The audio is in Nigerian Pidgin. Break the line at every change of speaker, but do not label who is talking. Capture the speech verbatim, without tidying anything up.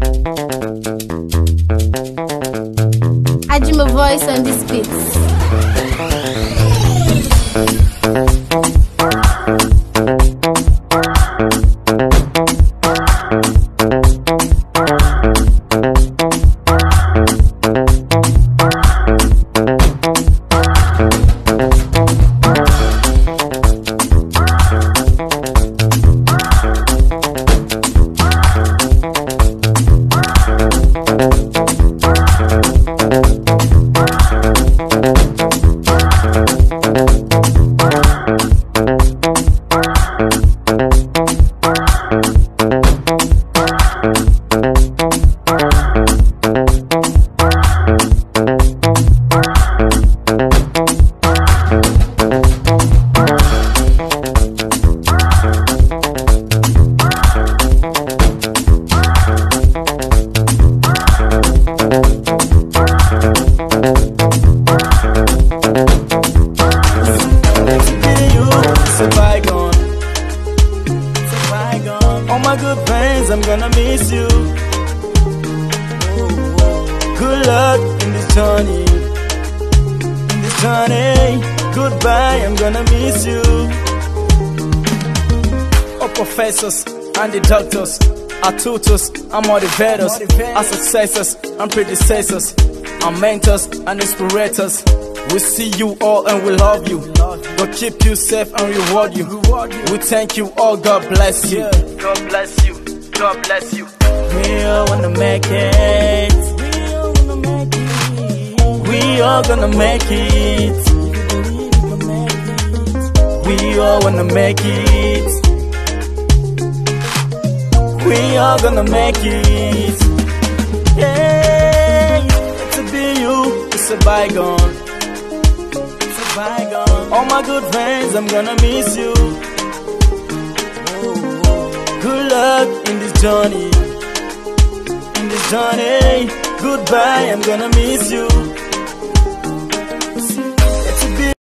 Ajima voice on this beat.
All my good friends, I'm gonna miss you. Good luck in this journey, in this journey. Goodbye, I'm gonna miss you. Our professors and the doctors, our tutors and motivators, our successors and predecessors, our mentors and inspirators. We see you all and we love you. God keep you safe and reward you. We thank you all, God bless you. God bless you, God bless you. We all wanna make it. We all gonna make it. We all wanna make it. We all gonna make it. Hey, to be you, it's a bygone. All my good friends, I'm gonna miss you. Good luck in this journey, in this journey. Goodbye, I'm gonna miss you.